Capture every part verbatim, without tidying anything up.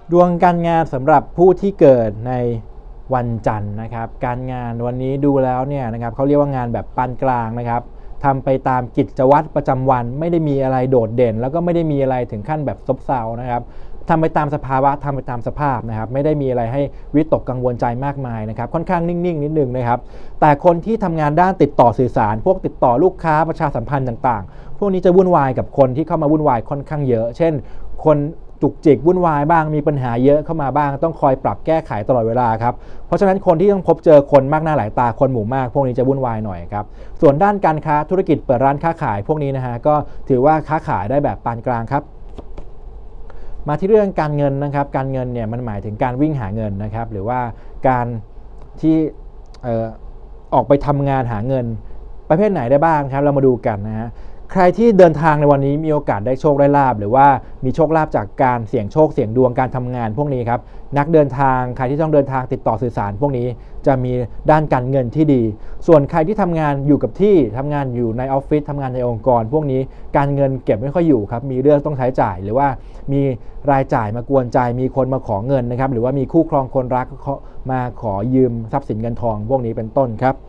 ดวงการงานสำหรับผู้ที่เกิดในวันจันทร์นะครับการงานวันนี้ดูแล้วเนี่ยนะครับเขาเรียกว่างานแบบปานกลางนะครับทำไปตามกิจวัตรประจำวันไม่ได้มีอะไรโดดเด่นแล้วก็ไม่ได้มีอะไรถึงขั้นแบบซบเซานะครับทำไปตามสภาวะทำไปตามสภาพนะครับไม่ได้มีอะไรให้วิตกกังวลใจมากมายนะครับค่อนข้างนิ่งๆนิดนึงนะครับแต่คนที่ทำงานด้านติดต่อสื่อสารพวกติดต่อลูกค้าประชาสัมพันธ์ต่างๆพวกนี้จะวุ่นวายกับคนที่เข้ามาวุ่นวายค่อนข้างเยอะเช่นคนจุกจิกวุ่นวายบ้างมีปัญหาเยอะเข้ามาบ้างต้องคอยปรับแก้ไขตลอดเวลาครับเพราะฉะนั้นคนที่ต้องพบเจอคนมากหน้าหลายตาคนหมู่มากพวกนี้จะวุ่นวายหน่อยครับส่วนด้านการค้าธุรกิจเปิดร้านค้าขายพวกนี้นะฮะก็ถือว่าค้าขายได้แบบปานกลางครับมาที่เรื่องการเงินนะครับการเงินเนี่ยมันหมายถึงการวิ่งหาเงินนะครับหรือว่าการที่ออกไปทำงานหาเงินประเภทไหนได้บ้างครับเรามาดูกันนะฮะใครที่เดินทางในวันนี้มีโอกาสได้โชคได้ลาภหรือว่ามีโชคลาภจากการเสี่ยงโชคเสี่ยงดวงการทำงานพวกนี้ครับนักเดินทางใครที่ต้องเดินทางติดต่อสื่อสารพวกนี้จะมีด้านการเงินที่ดีส่วนใครที่ทำงานอยู่กับที่ทำงานอยู่ในออฟฟิศทำงานในองค์กรพวกนี้การเงินเก็บไม่ค่อยอยู่ครับมีเรื่องต้องใช้จ่ายหรือว่ามีรายจ่ายมากวนใจมีคนมาขอเงินนะครับหรือว่ามีคู่ครองคนรักมาขอยืมทรัพย์สินเงินทองพวกนี้เป็นต้นครับ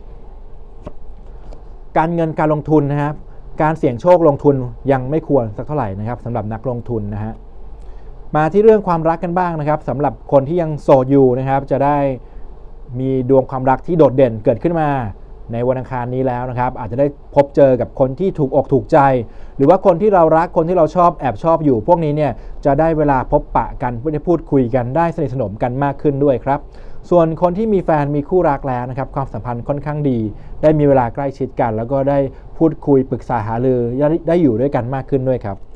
การเงินการลงทุนนะครับการเสี่ยงโชคลงทุนยังไม่ควรสักเท่าไหร่นะครับสำหรับนักลงทุนนะฮะมาที่เรื่องความรักกันบ้างนะครับสำหรับคนที่ยังโสดอยู่นะครับจะได้มีดวงความรักที่โดดเด่นเกิดขึ้นมาในวันอังคารนี้แล้วนะครับอาจจะได้พบเจอกับคนที่ถูกอกถูกใจหรือว่าคนที่เรารักคนที่เราชอบแอบชอบอยู่พวกนี้เนี่ยจะได้เวลาพบปะกันเพื่อพูดคุยกันได้สนิทสนมกันมากขึ้นด้วยครับส่วนคนที่มีแฟนมีคู่รักแล้วนะครับความสัมพันธ์ค่อนข้างดีได้มีเวลาใกล้ชิดกันแล้วก็ได้พูดคุยปรึกษาหารือได้อยู่ด้วยกันมากขึ้นด้วยครับ